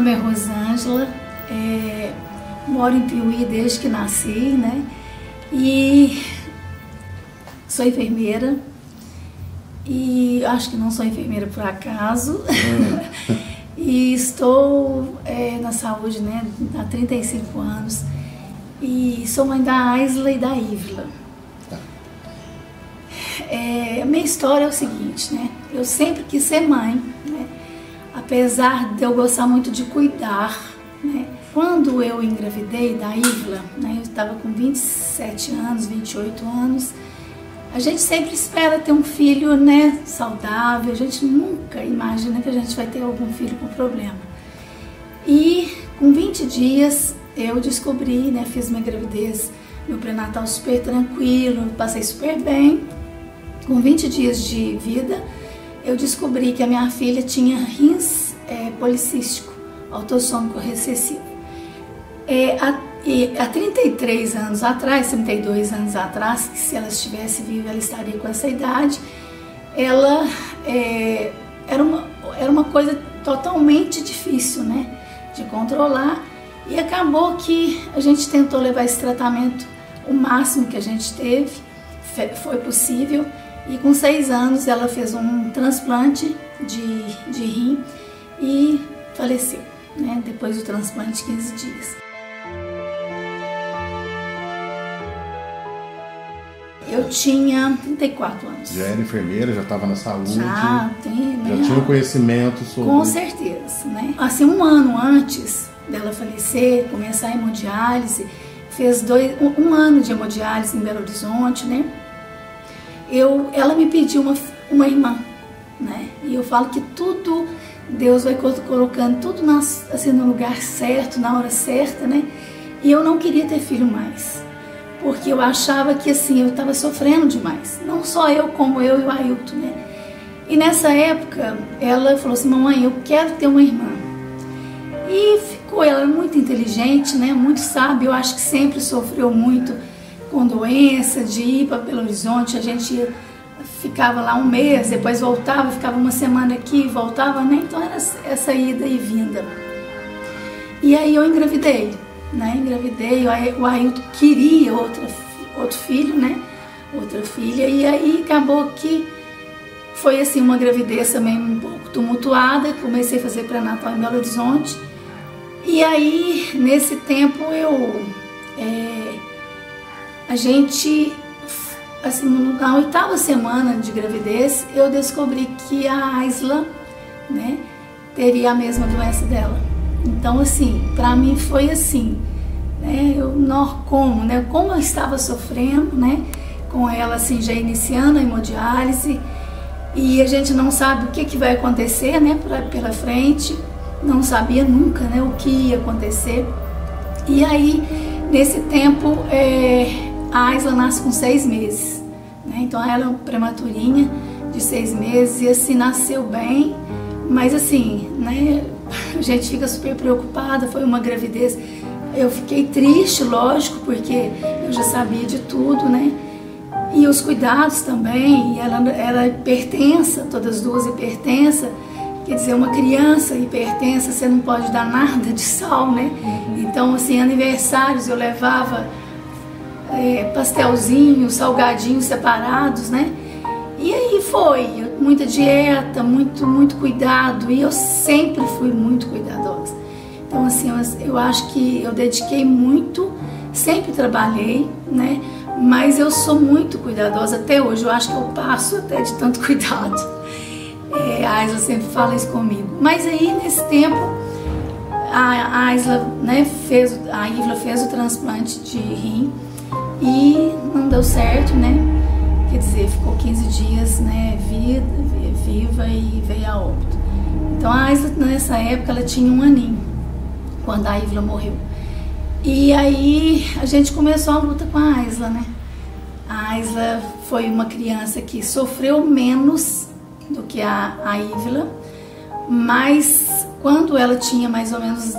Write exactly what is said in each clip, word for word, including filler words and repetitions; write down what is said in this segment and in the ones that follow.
nome é Rosângela, é, moro em Piuí desde que nasci, né? E sou enfermeira. E acho que não sou enfermeira por acaso. Hum. E estou é, na saúde, né, há trinta e cinco anos. E sou mãe da Aisla e da Ívila. Tá. É, a minha história é o seguinte, né? Eu sempre quis ser mãe, né? Apesar de eu gostar muito de cuidar, né? Quando eu engravidei da Ívila, né, eu estava com vinte e sete anos, vinte e oito anos. A gente sempre espera ter um filho, né, saudável, a gente nunca imagina que a gente vai ter algum filho com problema. E com vinte dias eu descobri, né, fiz minha gravidez, meu pré-natal super tranquilo, passei super bem. Com vinte dias de vida, eu descobri que a minha filha tinha rins é, policístico, autossômico recessivo. É, a E há trinta e três anos atrás, trinta e dois anos atrás, que se ela estivesse viva, ela estaria com essa idade, ela é, era, uma, era uma coisa totalmente difícil, né, de controlar, e acabou que a gente tentou levar esse tratamento o máximo que a gente teve, foi possível, e com seis anos ela fez um transplante de, de rim e faleceu, né, depois do transplante de quinze dias. Eu tinha trinta e quatro anos. Já era enfermeira, já estava na saúde? Já, tem, né? Já tinha um conhecimento sobre... Com certeza, né? Assim, um ano antes dela falecer, começar a hemodiálise, fez dois, um, um ano de hemodiálise em Belo Horizonte, né? Eu, ela me pediu uma, uma irmã, né? E eu falo que tudo, Deus vai colocando tudo nas, assim, no lugar certo, na hora certa, né? E eu não queria ter filho mais. Porque eu achava que assim, eu estava sofrendo demais. Não só eu, como eu e o Ailton, né? E nessa época, ela falou assim, mamãe, eu quero ter uma irmã. E ficou, ela era muito inteligente, né? Muito sábia, eu acho que sempre sofreu muito com doença, de ir para Belo Horizonte, a gente ficava lá um mês, depois voltava, ficava uma semana aqui, voltava, né? Então era essa ida e vinda. E aí eu engravidei. Né, engravidei, o Ailton queria outra, outro filho, né, outra filha, e aí acabou que foi assim uma gravidez também um pouco tumultuada. Comecei a fazer pré-natal em Belo Horizonte, e aí nesse tempo eu, é, a gente, assim, na oitava semana de gravidez, eu descobri que a Aisla, né, teria a mesma doença dela. Então, assim, pra mim foi assim, né, eu não como, né, como eu estava sofrendo, né, com ela, assim, já iniciando a hemodiálise, e a gente não sabe o que, que vai acontecer, né, pra, pela frente, não sabia nunca, né, o que ia acontecer. E aí, nesse tempo, é, a Aisla nasce com seis meses, né, então ela é uma prematurinha de seis meses, e assim, nasceu bem, mas assim, né, a gente fica super preocupada, foi uma gravidez, eu fiquei triste, lógico, porque eu já sabia de tudo, né? E os cuidados também, e ela era hipertensa, todas as duas hipertensa, quer dizer, uma criança hipertensa, você não pode dar nada de sal, né? Então, assim, aniversários eu levava é, pastelzinho, salgadinhos separados, né? E aí foi, muita dieta, muito, muito cuidado, e eu sempre fui muito cuidadosa. Então, assim, eu, eu acho que eu dediquei muito, sempre trabalhei, né? Mas eu sou muito cuidadosa até hoje, eu acho que eu passo até de tanto cuidado. É, a Aisla sempre fala isso comigo. Mas aí, nesse tempo, a Aisla, né, fez, a Ívila fez o transplante de rim e não deu certo, né? Quer dizer, ficou quinze dias, né, vida, viva e veio a óbito. Então a Aisla, nessa época, ela tinha um aninho, quando a Ívila morreu. E aí a gente começou a luta com a Aisla, né? A Aisla foi uma criança que sofreu menos do que a, a Ívila, mas quando ela tinha mais ou menos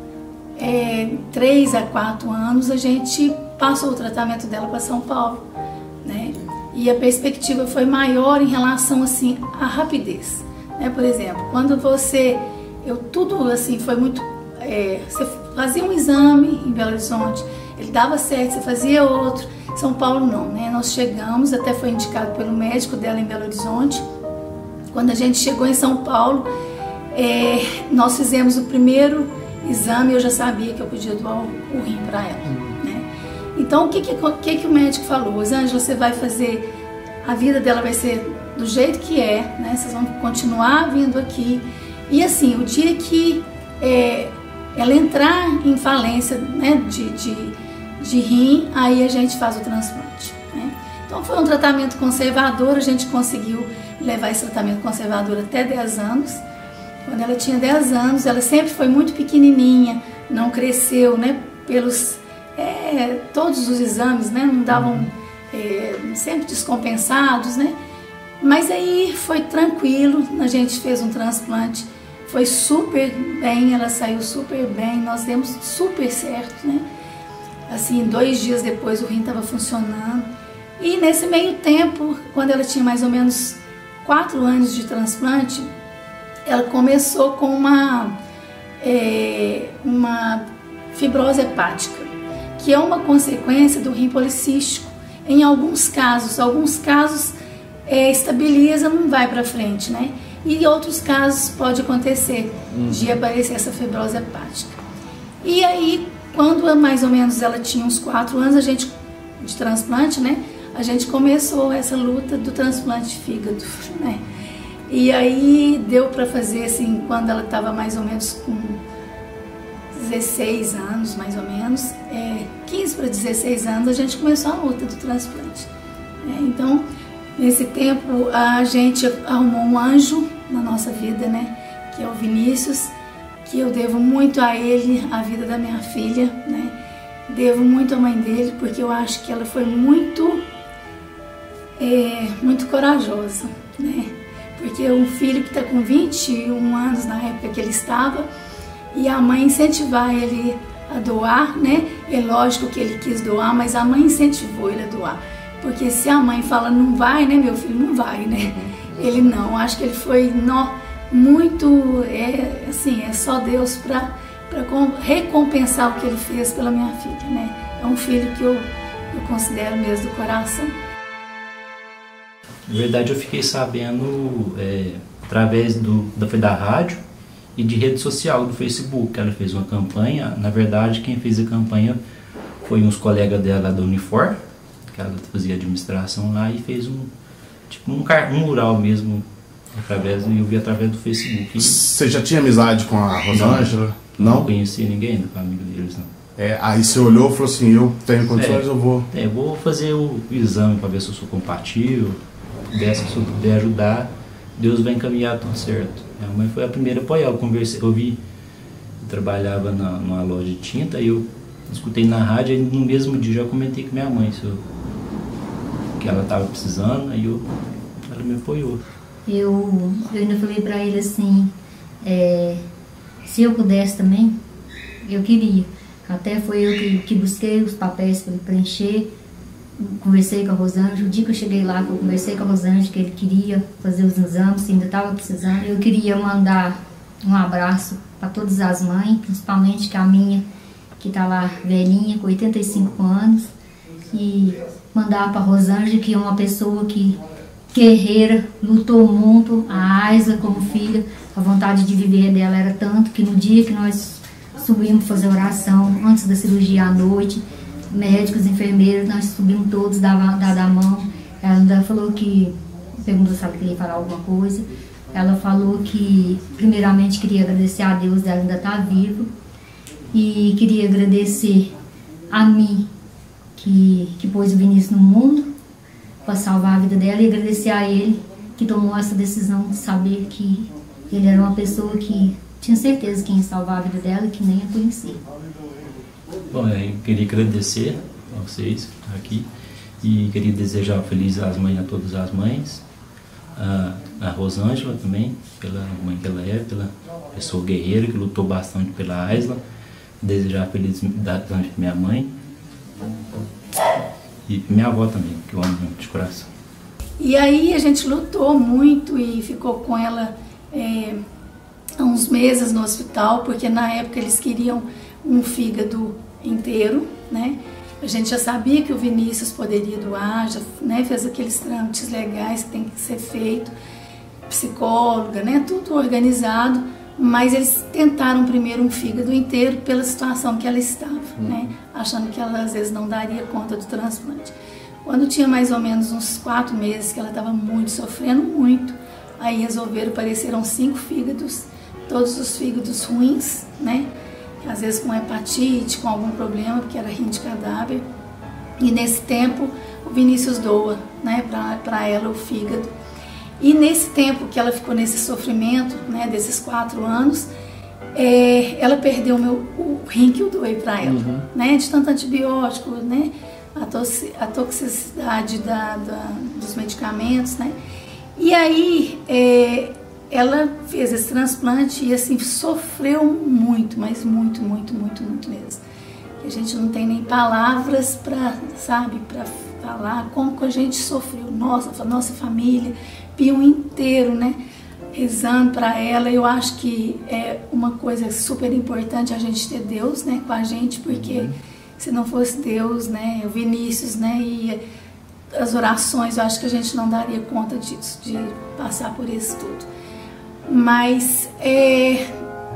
é, três a quatro anos, a gente passou o tratamento dela para São Paulo, né? E a perspectiva foi maior em relação, assim, à rapidez, né? Por exemplo, quando você, eu tudo assim foi muito é, você fazia um exame em Belo Horizonte, ele dava certo, você fazia outro. São Paulo não, né? Nós chegamos, até foi indicado pelo médico dela em Belo Horizonte. Quando a gente chegou em São Paulo, é, nós fizemos o primeiro exame, eu já sabia que eu podia doar o, o rim para ela, né? Então, o que que, que que o médico falou? Rosângela, você vai fazer, a vida dela vai ser do jeito que é, né? Vocês vão continuar vindo aqui. E assim, o dia que é, ela entrar em falência, né, de, de, de rim, aí a gente faz o transplante, né? Então foi um tratamento conservador, a gente conseguiu levar esse tratamento conservador até dez anos. Quando ela tinha dez anos, ela sempre foi muito pequenininha, não cresceu, né, pelos é, todos os exames, né, não davam, é, sempre descompensados, né? Mas aí foi tranquilo, a gente fez um transplante, foi super bem, ela saiu super bem, nós demos super certo, né? Assim, dois dias depois o rim estava funcionando. E nesse meio tempo, quando ela tinha mais ou menos quatro anos de transplante, ela começou com uma, é, uma fibrose hepática, que é uma consequência do rim policístico. Em alguns casos, alguns casos é, estabiliza, não vai para frente, né? E em outros casos pode acontecer hum. de aparecer essa fibrose hepática. E aí, quando mais ou menos ela tinha uns quatro anos, a gente, de transplante, né? A gente começou essa luta do transplante de fígado, né? E aí deu para fazer assim, quando ela estava mais ou menos com dezesseis anos, mais ou menos, é, quinze para dezesseis anos, a gente começou a luta do transplante. É, então, nesse tempo, a gente arrumou um anjo na nossa vida, né? Que é o Vinícius, que eu devo muito a ele, a vida da minha filha, né? Devo muito à mãe dele, porque eu acho que ela foi muito, é, muito corajosa, né? Porque um filho que está com vinte e um anos na época que ele estava, e a mãe incentivar ele a doar, né? É lógico que ele quis doar, mas a mãe incentivou ele a doar. Porque se a mãe fala, não vai, né, meu filho, não vai, né? Ele não, acho que ele foi nó, muito, é, assim, é só Deus para recompensar o que ele fez pela minha filha, né? É um filho que eu, eu considero mesmo do coração. Na verdade, eu fiquei sabendo é, através do, da, foi da rádio e de rede social, do Facebook. Ela fez uma campanha. Na verdade, quem fez a campanha foi uns colegas dela da Unifor, que ela fazia administração lá, e fez um tipo um, um mural mesmo, através, eu vi através do Facebook. Você já tinha amizade com a Rosângela? Não? Não, não conhecia ninguém da família deles, não. É, aí você olhou e falou assim, eu tenho condições, é, eu vou... É, eu vou fazer o, o exame para ver se eu sou compatível, dessa, se eu puder ajudar, Deus vai encaminhar tudo certo. Minha mãe foi a primeira a apoiar, eu conversei, eu vi, eu trabalhava na, numa loja de tinta, e eu escutei na rádio, e no mesmo dia já comentei com minha mãe se eu, que ela estava precisando, aí eu, ela me apoiou. Eu, eu ainda falei para ele assim, é, se eu pudesse também, eu queria. Até foi eu que, que busquei os papéis para ele preencher, conversei com a Rosângela. O dia que eu cheguei lá, que eu conversei com a Rosângela, que ele queria fazer os exames, ainda estava precisando. Eu queria mandar um abraço para todas as mães, principalmente que a minha, que está lá velhinha, com oitenta e cinco anos, e mandar para a Rosângela, que é uma pessoa que guerreira, lutou muito, a Aisa como filha, a vontade de viver dela era tanto que no dia que nós subimos fazer oração, antes da cirurgia à noite, médicos, enfermeiros, nós subimos todos, dava, dava a mão. Ela ainda falou que, perguntou se ela queria falar alguma coisa, ela falou que primeiramente queria agradecer a Deus dela ainda estar viva, e queria agradecer a mim, que, que pôs o Vinícius no mundo, para salvar a vida dela, e agradecer a ele que tomou essa decisão de saber que ele era uma pessoa que tinha certeza que ia salvar a vida dela e que nem a conhecia. Bom, eu queria agradecer a vocês aqui e queria desejar feliz às mães, a todas as mães, a, a Rosângela também, pela mãe que ela é, pela pessoa guerreira que lutou bastante pela Aisla, desejar feliz da minha mãe e minha avó também, que eu amo muito de coração. E aí a gente lutou muito e ficou com ela é, há uns meses no hospital, porque na época eles queriam um fígado inteiro, né? A gente já sabia que o Vinícius poderia doar, já, né, fez aqueles trâmites legais que tem que ser feito, psicóloga, né, tudo organizado, mas eles tentaram primeiro um fígado inteiro pela situação que ela estava, hum. né, achando que ela às vezes não daria conta do transplante. Quando tinha mais ou menos uns quatro meses que ela estava muito, sofrendo muito, aí resolveram, apareceram cinco fígados, todos os fígados ruins, né, às vezes com hepatite, com algum problema, porque era rim de cadáver. E nesse tempo o Vinícius doa, né, para ela o fígado. E nesse tempo que ela ficou nesse sofrimento, né, desses quatro anos, é, ela perdeu o, meu, o rim que eu doei para ela, uhum. né, de tanto antibiótico, né, a, toxi, a toxicidade da, da, dos medicamentos, né. E aí é, ela fez esse transplante e assim sofreu muito, mas muito, muito, muito, muito mesmo. A gente não tem nem palavras para, sabe, para falar como que a gente sofreu. Nossa, nossa família, Pio inteiro, né, rezando para ela. Eu acho que é uma coisa super importante a gente ter Deus, né, com a gente, porque uhum. se não fosse Deus, né, o Vinícius, né, e as orações, eu acho que a gente não daria conta disso, de passar por isso tudo. Mas é,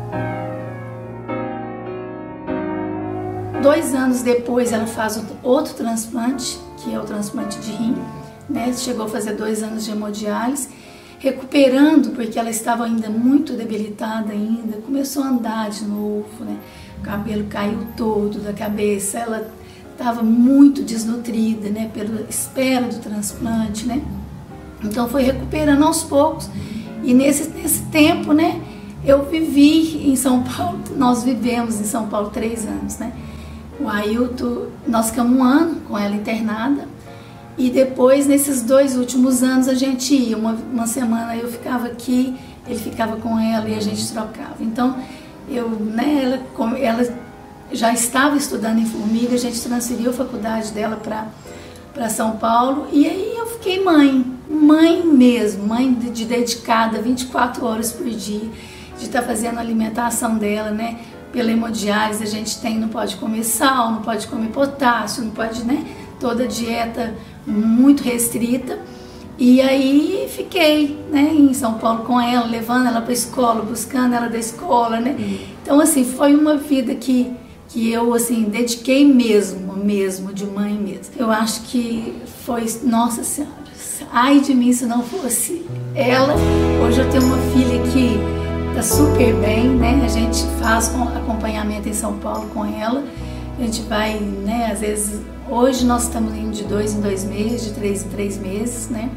dois anos depois ela faz outro transplante, que é o transplante de rim, né? Chegou a fazer dois anos de hemodiálise, recuperando, porque ela estava ainda muito debilitada ainda, começou a andar de novo, né? O cabelo caiu todo da cabeça, ela estava muito desnutrida, né? Pela espera do transplante, né? Então foi recuperando aos poucos. E nesse, nesse tempo, né, eu vivi em São Paulo, nós vivemos em São Paulo três anos, né? O Ailton, nós ficamos um ano com ela internada, e depois, nesses dois últimos anos, a gente ia, uma, uma semana eu ficava aqui, ele ficava com ela e a gente trocava. Então, eu, né, ela, ela já estava estudando em Formiga, a gente transferiu a faculdade dela para para São Paulo, e aí eu fiquei mãe, mãe mesmo, mãe de, de dedicada vinte e quatro horas por dia, de estar tá fazendo a alimentação dela, né, pela hemodiálise. A gente tem, não pode comer sal, não pode comer potássio, não pode, né, toda a dieta muito restrita. E aí fiquei, né, em São Paulo com ela, levando ela para a escola, buscando ela da escola, né, uhum. Então assim, foi uma vida que que eu, assim, dediquei mesmo, mesmo, de mãe mesmo. Eu acho que foi, nossa senhora, ai de mim se não fosse ela. Hoje eu tenho uma filha que tá super bem, né, a gente faz acompanhamento em São Paulo com ela, a gente vai, né, às vezes, hoje nós estamos indo de dois em dois meses, de três em três meses, né,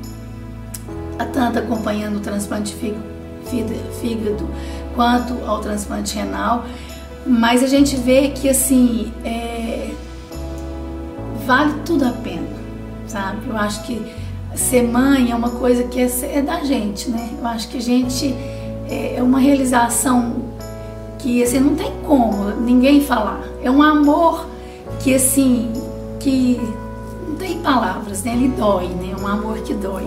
tanto acompanhando o transplante de fígado quanto ao transplante renal. Mas a gente vê que, assim, é, vale tudo a pena, sabe? Eu acho que ser mãe é uma coisa que é, é da gente, né? Eu acho que a gente é, é uma realização que, assim, não tem como ninguém falar. É um amor que, assim, que não tem palavras, né? Ele dói, né? É um amor que dói.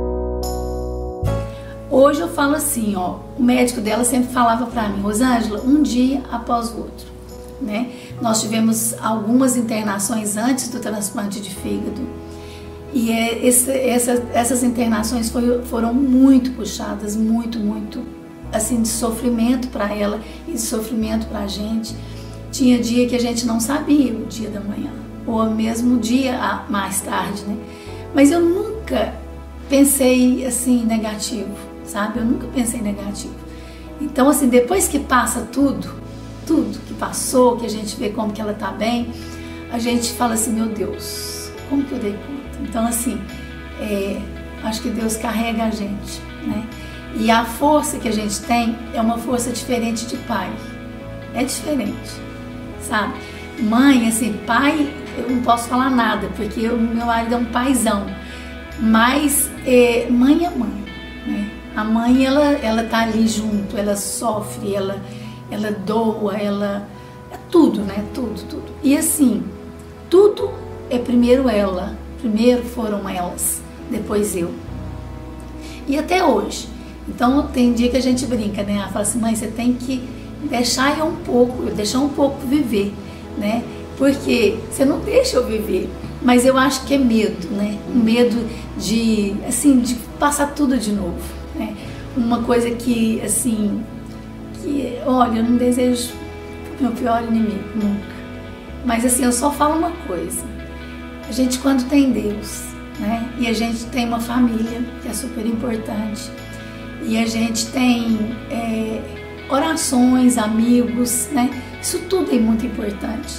Hoje eu falo assim, ó, o médico dela sempre falava pra mim, Rosângela, um dia após o outro, né? Nós tivemos algumas internações antes do transplante de fígado, e é, esse, essa, essas internações foi, foram muito puxadas, muito, muito, assim, de sofrimento para ela e de sofrimento pra gente. Tinha dia que a gente não sabia o dia da manhã, ou mesmo o dia mais tarde, né? Mas eu nunca pensei, assim, negativo. Sabe? Eu nunca pensei negativo. Então, assim, depois que passa tudo, tudo que passou, que a gente vê como que ela tá bem, a gente fala assim, meu Deus, como que eu dei conta? Então, assim, é, acho que Deus carrega a gente, né? E a força que a gente tem é uma força diferente de pai. É diferente, sabe? Mãe, assim, pai, eu não posso falar nada, porque o meu marido é um paizão. Mas é, mãe é mãe, né? A mãe, ela, ela tá ali junto, ela sofre, ela, ela doa, ela... É tudo, né? Tudo, tudo. E assim, tudo é primeiro ela, primeiro foram elas, depois eu. E até hoje, Então tem dia que a gente brinca, né? Ela fala assim, mãe, você tem que deixar eu um pouco, deixar um pouco viver, né? Porque você não deixa eu viver, mas eu acho que é medo, né? Um medo de, assim, de passar tudo de novo, né? Uma coisa que, assim, que, olha, eu não desejo pro meu pior inimigo, nunca. Mas, assim, eu só falo uma coisa. A gente, quando tem Deus, né? E a gente tem uma família, que é super importante, e a gente tem é, orações, amigos, né? Isso tudo é muito importante,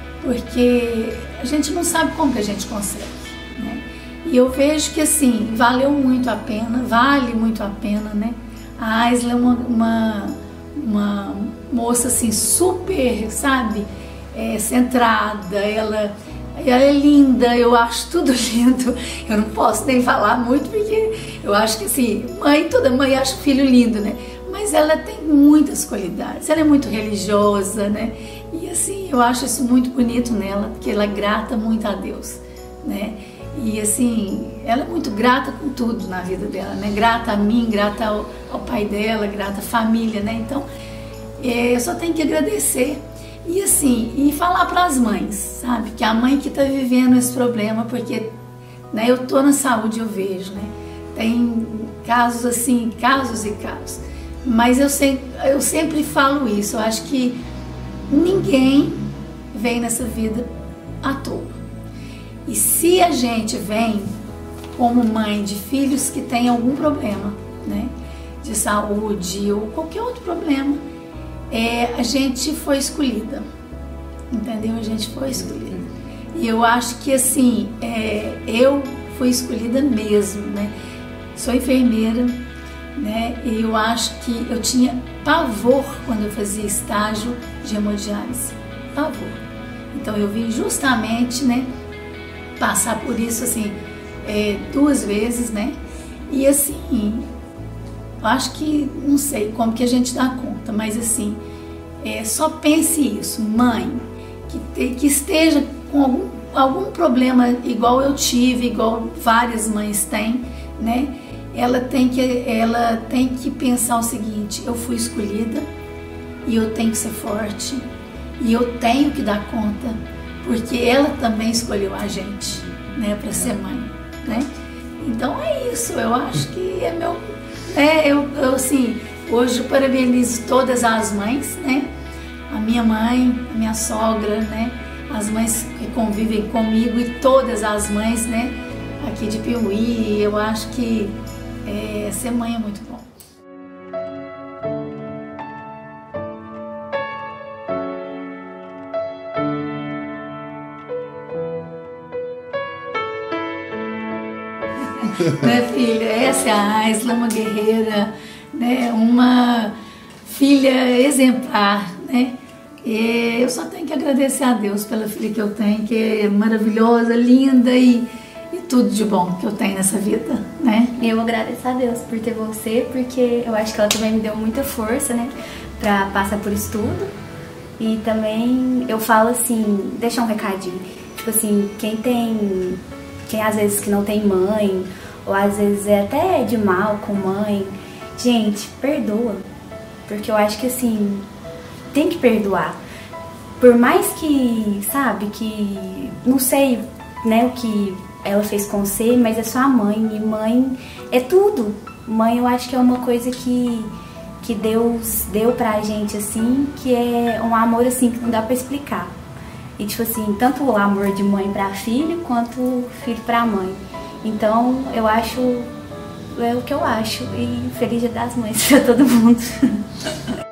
porque a gente não sabe como que a gente consegue, né? E eu vejo que, assim, valeu muito a pena, vale muito a pena, né? A Aisla é uma, uma, uma moça, assim, super, sabe, é, centrada, ela, ela é linda, eu acho tudo lindo. Eu não posso nem falar muito, porque eu acho que, assim, mãe, toda mãe acha o filho lindo, né? Mas ela tem muitas qualidades, ela é muito religiosa, né? E assim, eu acho isso muito bonito nela, porque ela é grata muito a Deus, né? E assim, ela é muito grata com tudo na vida dela, né? Grata a mim, grata ao, ao pai dela, grata à família, né? Então, é, eu só tenho que agradecer. E assim, e falar para as mães, sabe? Que a mãe que está vivendo esse problema, porque, né, eu tô na saúde, eu vejo, né? Tem casos assim, casos e casos. Mas eu sempre, eu sempre falo isso, eu acho que ninguém vem nessa vida à toa. E se a gente vem como mãe de filhos que têm algum problema, né, de saúde ou qualquer outro problema, é, a gente foi escolhida, entendeu? A gente foi escolhida. E eu acho que, assim, é, eu fui escolhida mesmo, né? Sou enfermeira, né? E eu acho que eu tinha pavor quando eu fazia estágio de hemodiálise, pavor. Então eu vim justamente, né, passar por isso, assim, é, duas vezes, né? E assim, eu acho que, não sei como que a gente dá conta, mas assim, é, só pense isso, mãe, que, te, que esteja com algum, algum problema igual eu tive, igual várias mães têm, né? Ela tem que, ela tem que pensar o seguinte, eu fui escolhida e eu tenho que ser forte e eu tenho que dar conta, porque ela também escolheu a gente, né, para ser mãe, né? Então é isso, eu acho que é meu, é, eu, eu assim, hoje eu parabenizo todas as mães, né? A minha mãe, a minha sogra, né? As mães que convivem comigo e todas as mães, né? Aqui de Piauí, eu acho que é, ser mãe é muito bom. Né, filha? Essa é a Aisla, uma guerreira, né? Uma filha exemplar, né? E eu só tenho que agradecer a Deus pela filha que eu tenho, que é maravilhosa, linda e, e tudo de bom que eu tenho nessa vida, né? Eu agradeço a Deus por ter você, porque eu acho que ela também me deu muita força, né, pra passar por isso tudo. E também eu falo assim, deixa um recadinho, tipo assim, quem tem, quem às vezes que não tem mãe, ou às vezes é até de mal com mãe, gente, perdoa, porque eu acho que assim, tem que perdoar. Por mais que, sabe, que não sei, né, o que ela fez com você, mas é sua mãe, e mãe é tudo. Mãe eu acho que é uma coisa que, que Deus deu pra gente, assim, que é um amor, assim, que não dá pra explicar. E tipo assim, tanto o amor de mãe pra filho, quanto filho pra mãe. Então eu acho, é o que eu acho, e feliz Dia das Mães pra todo mundo.